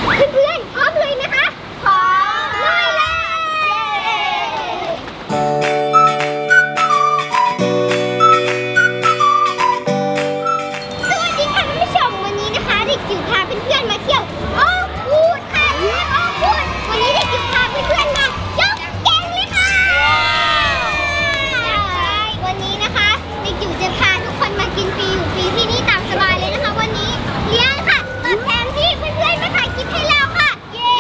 เพื่อนๆพร้อมเลยนะคะพร้อมเลยสวัสดีค่ะท่านผู้ชมวันนี้นะคะเด็กจิ๋วพาเพื่อนๆมาเที่ยวโอ้พูดค่ะโอ้พูดวันนี้เด็กจิ๋วพาเพื่อนๆมายกแก๊งเลยค่ะวันนี้นะคะเด็กจิ๋วจะพาทุกคนมากินฟรีอยู่ฟรีที่นี่ตามสบายเลยนะคะวันนี้เลี้ยงค่ะตอบแทนที่เพื่อนๆมาถ่ายคลิปให้เราค่ะเย้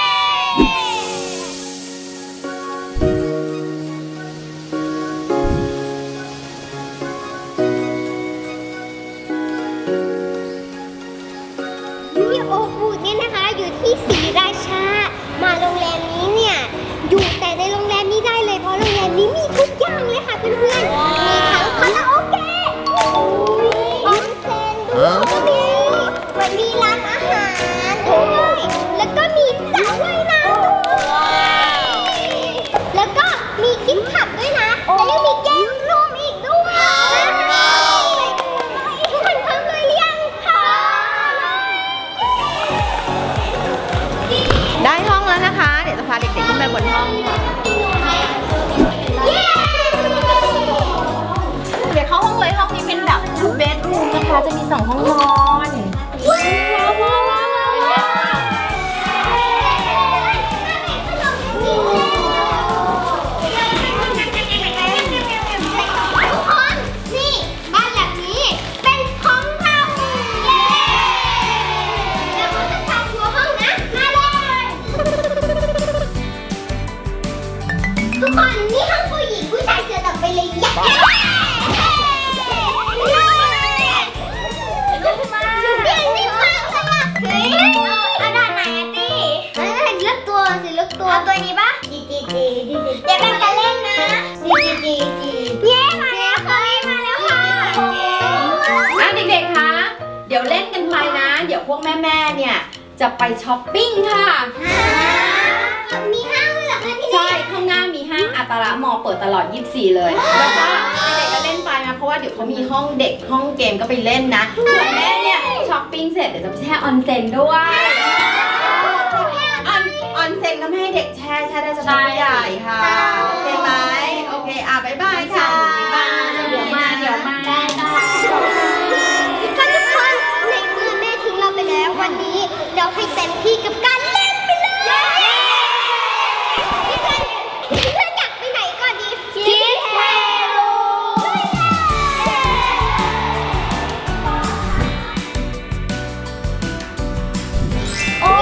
นี่โอฟูดเนี่ยนะคะอยู่ที่ศรีราชามาโรงแรมนี้เนี่ยอยู่แต่ในโรงแรมนี้ได้เลยเพราะโรงแรมนี้มีทุกอย่างเลยค่ะเพื่อนๆมีทั้งคาราโอเกะออนเซ็นด้วยวันนี้ร้านอาหารด้วยแล้วก็มีสระว่ายน้ำด้วยแล้วก็มีกินขับด้วยนะแล้วยังมีเกมรูมอีกด้วยทุกคนพร้อมเลยหรือยังพร้อมได้ห้องแล้วนะคะเดี๋ยวจะพาเด็กๆขึ้นไปบนห้องค่ะเดี๋ยวเข้าห้องเลยห้องนี้เป็นแบบ2 เบดรูมนะคะจะมี2 ห้องนอนทุกคนนี่ห้องผู้หญิงผู้ชายเจอต่อไปเลยยักษ์ดูเปลี่ยนไม่มากเลยอ่ะเฮ้ยเอาด้านไหนอ่ะตี้เลือกตัวสิเลือกตัวเอาตัวนี้ปะจีเดี๋ยวแบ่งกันเล่นนะจีเย้มาแล้วค่ะมาแล้วค่ะเด็กๆคะเดี๋ยวเล่นกันไปนะเดี๋ยวพวกแม่ๆเนี่ยจะไปช้อปปิ้งค่ะมีห้างเหรอคะที่นี่ใช่ข้างหน้ามีห้างอัตระมอเปิดตลอด24เลยแล้วก็เด็กๆก็เล่นไปนะเพราะว่าเดี๋ยวเขามีห้องเด็กห้องเกมก็ไปเล่นนะส่วนแม่เนี่ยช้อปปิ้งเสร็จเดี๋ยวจะไปแช่ออนเซ็นด้วยออนเซ็นก็ไม่ให้เด็กแช่ได้เฉพาะผู้ใหญ่ค่ะโอเคไหมโอเคบ๊ายบายค่ะเดี๋ยวมาทุกคนในเมื่อแม่ทิ้งเราไปแล้ววันนี้เราให้เต็มที่กับการเล่นไปเลยเพื่อนอยากไปไหนก่อนดีคิดเฮโร่โอ้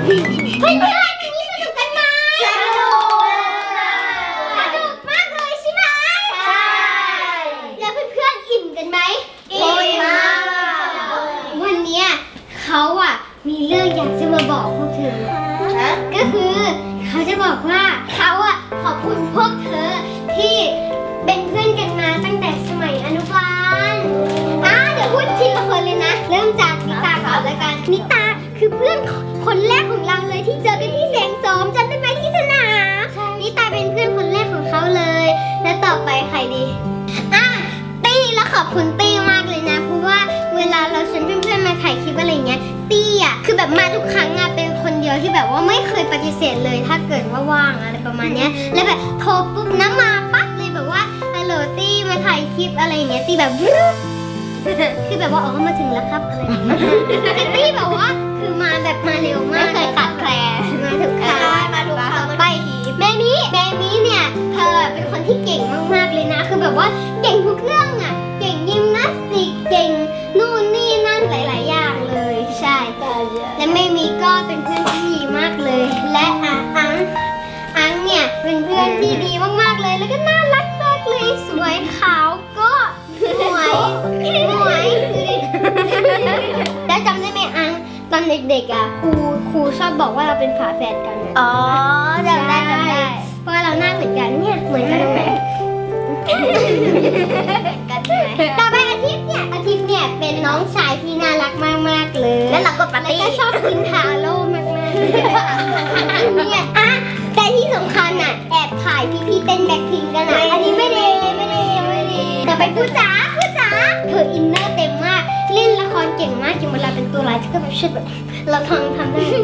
เพื่อนๆวันนี้สนุกกันไหมสนุกมากเลยใช่ไหมใช่แล้วเพื่อนๆอิ่มกันไหมอิ่มมากวันนี้เขาอ่ะมีเรื่องอยากจะมาบอกพวกเธอก็คือเขาจะบอกว่าเขาอ่ะขอบคุณพวกเธอที่เป็นเพื่อนกันมาตั้งแต่สมัยอนุบาลเดี๋ยวพูดทีละคนเลยนะเริ่มจากนิตาก่อนแล้วกันนิตาคือเพื่อนคนแรกของเราเลยที่เจอกันที่แสงโสมจำได้ไหมที่สนามนิตาเป็นเพื่อนคนแรกของเขาเลยและต่อไปใครดีตี้แล้วขอบคุณตี้มากเลยนะเพราะว่าเวลาเราชวนเพื่อนๆมาถ่ายคลิปอะไรเงี้ยตี้อ่ะคือแบบมาทุกครั้งอ่ะเป็นคนเดียวที่แบบว่าไม่เคยปฏิเสธเลยถ้าเกิดว่าว่างอะไรประมาณเนี้ยแล้วแบบโทรปุ๊บน้ำมาปั๊บเลยแบบว่าฮัลโหลตี้มาถ่ายคลิปอะไรเงี้ยตี้แบบคือแบบว่าอ๋อมาถึงแล้วครับอะไรตี้แบบว่าคือมาแบบมาเร็วมากไม่เคยขาดแคลนมาทุกครั้งมาทุกครั้งไปเบมี่เนี่ยเธอเป็นคนที่เก่งมากๆเลยนะคือแบบว่าเก่งทุกเรื่องอ่ะเก่งยิมนาสติกเก่งนู่นนี่นั่นหลายๆอย่างเลยใช่และเมมี่ก็เป็นเพื่อนที่ดีมากเลยและอังเนี่ยเป็นเพื่อนที่ดีมากๆเลยแล้วก็น่ารักมากเลยสวยขาวก็สวยแล้วจำได้ไหมอังตอนเด็กๆอ่ะครูชอบบอกว่าเราเป็นฝาแฝดกันอ๋อจำได้เพราะเราหน้าเหมือนกันเนี่ยเหมือนกันตรงไหนกันใช่ไหมต่อไปอาทิตย์เนี่ยเป็นน้องชายที่น่ารักมากๆเลยแล้วเราก็ปาร์ตี้ชอบกินทาโร่มากๆเนี่ยแต่ที่สำคัญอ่ะแอบถ่ายพี่เต้นแบ็คพิงกันอ่ะอันนี้ไม่ดีต่อไปผู้จ๋าเธออินเนอร์เต็มมากเล่นละครเก่งมากจนเวลาเป็นตัวร้ายก็แบบเช่นแบบเราทำได้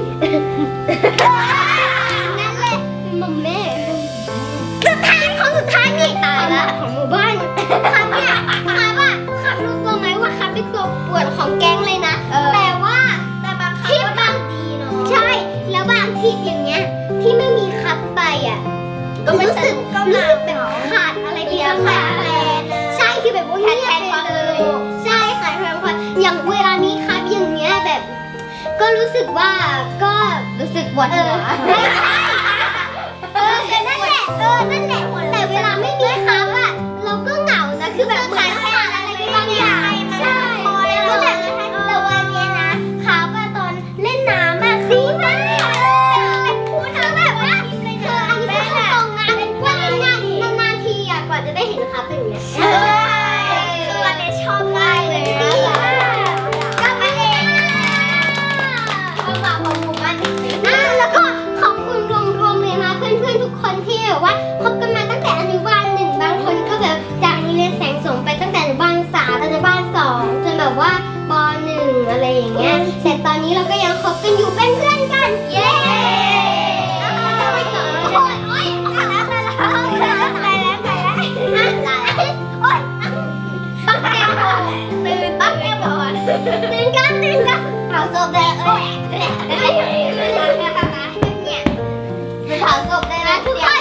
นั่นแหละมัมแม่สุดท้ายนี่ตายละของหมู่บ้านครับเนี่ยครับรู้ตัวไหมว่าครับเป็นตัวปวดของแก๊งเลยนะแต่บางครั้งก็บางดีเนาะใช่แล้วบางทีอย่างเงี้ยที่ไม่มีครับไปอ่ะก็รู้สึกแบบขาดอะไรที่ขาดแคลนใช่คือแบบว่าเงียบไปเลยใช่ขาดแคลนอย่างเวลานี้ครับอย่างเงี้ยแบบก็รู้สึกว่าก็รู้สึกปวดหัวนั่นแหละแต่เวลาไม่มีครับอ่ะเราก็เหงานะคือแบบขาดแคลนอะไรบางอย่างใช่แล้วแบบแต่วันนี้นะครับตอนเล่นน้ำอะดีมากเป็นพูดทั้งแบบว่าอันนี้เป็นตรงงานว่านานๆทีอ่ะกว่าจะได้เห็นครับเป็นอย่างเงี้ยใช่คือวันนี้ชอบมากเลยก็มาเองมาของหมู่บ้านแล้วก็ขอบคุณรวมเลยนะเพื่อนๆทุกคนที่แบบว่าคบกันมาตั้งแต่อนุบาล 1บางคนก็แบบจากโรงเรียนแสงโสมไปตั้งแต่อนุบาล 3อนุบาล 2จนแบบว่าป .1 อะไรอย่างเงี้ยแต่ตอนนี้เราก็ยังคบกันอยู่เป็นเพื่อนกันเย้ไปก่อนโอ๊ยตายแล้วปักแก้มบอลตื่นกันเผาศพได้เนี่ยไปเผาศพได้แล้วทุกคน